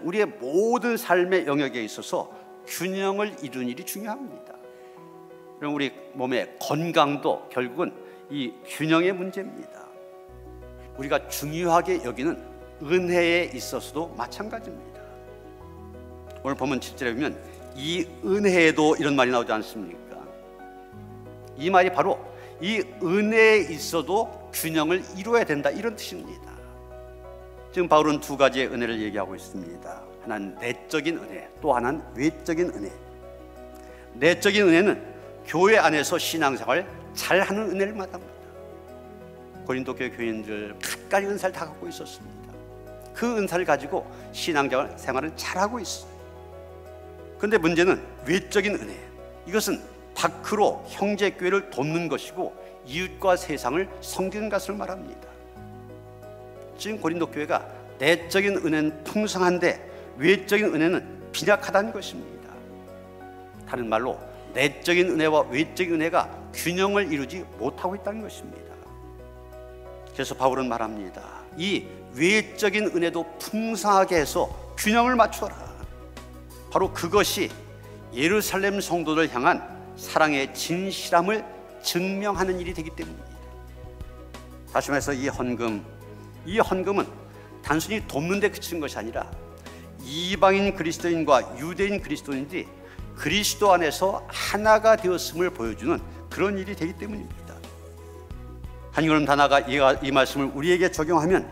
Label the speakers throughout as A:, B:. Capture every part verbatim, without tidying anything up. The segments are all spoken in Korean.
A: 우리의 모든 삶의 영역에 있어서 균형을 이루는 일이 중요합니다. 그럼 우리 몸의 건강도 결국은 이 균형의 문제입니다. 우리가 중요하게 여기는 은혜에 있어서도 마찬가지입니다. 오늘 보면 칠 절에 보면 이 은혜에도 이런 말이 나오지 않습니까? 이 말이 바로 이 은혜에 있어도 균형을 이루어야 된다, 이런 뜻입니다. 지금 바울은 두 가지의 은혜를 얘기하고 있습니다. 하나는 내적인 은혜, 또 하나는 외적인 은혜. 내적인 은혜는 교회 안에서 신앙생활 잘하는 은혜를 말합니다. 고린도 교회 교인들 각가지 은사를 다 갖고 있었습니다. 그 은사를 가지고 신앙생활을 잘하고 있어요. 그런데 문제는 외적인 은혜, 이것은 밖으로 형제교회를 돕는 것이고 이웃과 세상을 섬기는 것을 말합니다. 지금 고린도 교회가 내적인 은혜는 풍성한데 외적인 은혜는 빈약하다는 것입니다. 다른 말로 내적인 은혜와 외적인 은혜가 균형을 이루지 못하고 있다는 것입니다. 그래서 바울은 말합니다. 이 외적인 은혜도 풍성하게 해서 균형을 맞춰라. 바로 그것이 예루살렘 성도들 향한 사랑의 진실함을 증명하는 일이 되기 때문입니다. 다시 말해서 이 헌금, 이 헌금은 단순히 돕는 데 그치는 것이 아니라 이방인 그리스도인과 유대인 그리스도인들이 그리스도 안에서 하나가 되었음을 보여주는 그런 일이 되기 때문입니다. 한 걸음 더 나아가 이 말씀을 우리에게 적용하면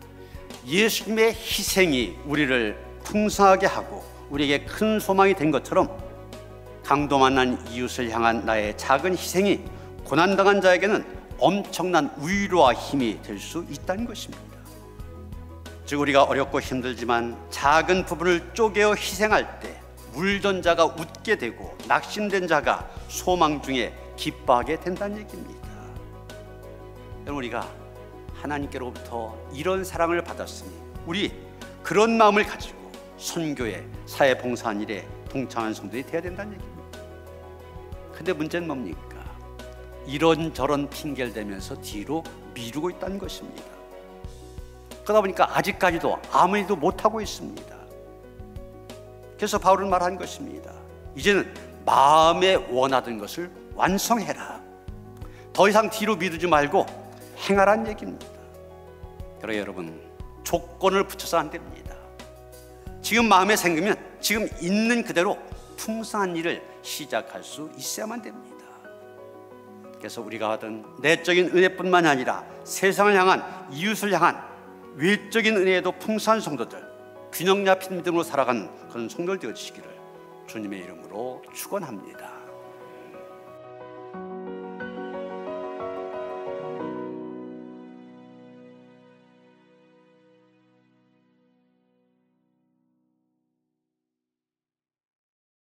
A: 예수님의 희생이 우리를 풍성하게 하고 우리에게 큰 소망이 된 것처럼 강도 만난 이웃을 향한 나의 작은 희생이 고난당한 자에게는 엄청난 위로와 힘이 될 수 있다는 것입니다. 즉 우리가 어렵고 힘들지만 작은 부분을 쪼개어 희생할 때 울던 자가 웃게 되고 낙심된 자가 소망 중에 기뻐하게 된다는 얘기입니다. 여러분, 우리가 하나님께로부터 이런 사랑을 받았으니 우리 그런 마음을 가지고 선교에, 사회 봉사한 일에 동참하는 성도들이 되어야 된다는 얘기입니다. 근데 문제는 뭡니까? 이런저런 핑계를 대면서 뒤로 미루고 있다는 것입니다. 그러다 보니까 아직까지도 아무 일도 못하고 있습니다. 그래서 바울은 말한 것입니다. 이제는 마음에 원하던 것을 완성해라. 더 이상 뒤로 미루지 말고 행하라는 얘기입니다. 그러나 여러분, 조건을 붙여서 안 됩니다. 지금 마음에 생기면 지금 있는 그대로 풍성한 일을 시작할 수 있어야만 됩니다. 그래서 우리가 하던 내적인 은혜뿐만 아니라 세상을 향한, 이웃을 향한 외적인 은혜에도 풍성한 성도들, 균형 잡힌 믿음으로 살아가는 그런 성도들 되어주시기를 주님의 이름으로 축원합니다.